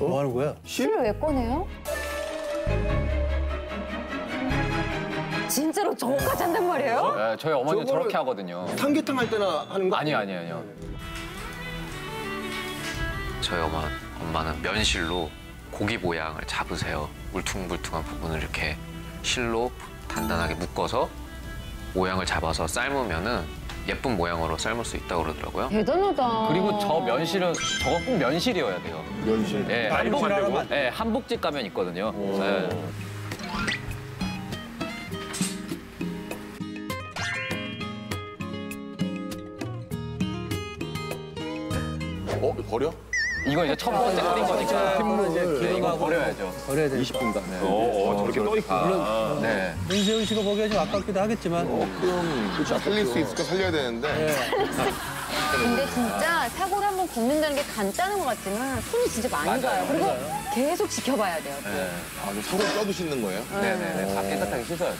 뭐 하는 거야? 실을 왜 꺼내요? 진짜로 저거까지 한단 말이에요? 네, 저희 어머니는 저렇게 하거든요. 삼계탕 할 때나 하는 거? 아니요. 저희 엄마는 면실로 고기 모양을 잡으세요. 울퉁불퉁한 부분을 이렇게 실로 단단하게 묶어서 모양을 잡아서 삶으면은 예쁜 모양으로 삶을 수 있다고 그러더라고요. 대단하다. 그리고 저 면실은 저거 꼭 면실이어야 돼요. 면실. 네, 한복집 가면 있거든요. 네. 버려? 이거 이제 첫 번째 끓인 거니까 네, 이거 버려야죠. 버려야 돼. 20분간. 네. 저렇게 떠있구나. 네. 윤세윤 씨가 보기에 좀 아깝기도 하겠지만. 그렇죠. 살릴 수 있을까 살려야 되는데. 근데 진짜 사고를 한번 걷는다는 게 간단한 것 같지만 손이 진짜 많이 가요. 그리고 계속 지켜봐야 돼요. 또. 네. 서로 껴도 씻는 거예요? 네네네. 다 깨끗하게 씻어야죠.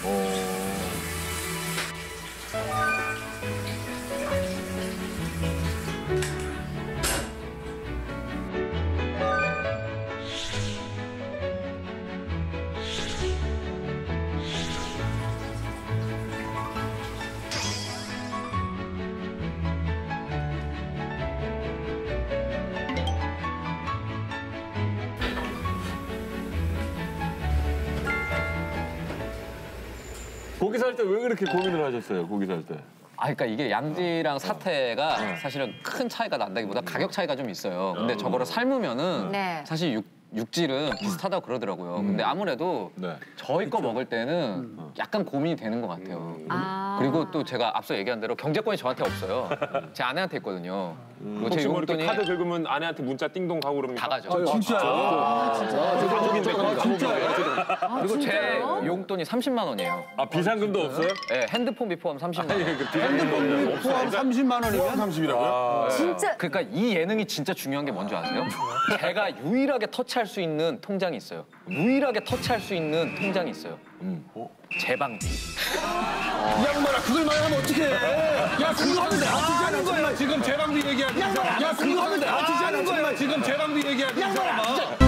고기 살 때 왜 그렇게 고민을 하셨어요? 고기 살 때? 그러니까 이게 양지랑 사태가 사실은 큰 차이가 난다기보다 가격 차이가 좀 있어요. 근데 저거를 삶으면은 네. 사실 육질은 비슷하다고 그러더라고요. 근데 아무래도 저희 거 먹을 때는 약간 고민이 되는 것 같아요. 그리고 또 제가 앞서 얘기한 대로 경제권이 저한테 없어요. 제 아내한테 있거든요. 그리고 제 혹시 뭐 이렇게 용돈이 카드 긁으면 아내한테 문자 띵동 가고 그럽니까? 다 가죠. 가족인데 그리고 제 용돈이 30만 원이에요. 아 비상금도 없어요? 네, 핸드폰비 포함 30만 원. 비상금도 포함 30만 원이면? 30이라고요? 진짜 그러니까 이 예능이 진짜 중요한 게 뭔지 아세요? 제가 유일하게 터치할 수 있는 통장이 있어요. 유일하게 터치할 수 있는 통장이 있어요. 재방비. 이 양반아, 그걸 말하면 어떡해. 야, 그거 하면 돼. 하는 거야 지금 재방비 얘기하는 사람. 야, 그거 하면 돼. 하는 거야 지금 재방비 얘기하는 사람.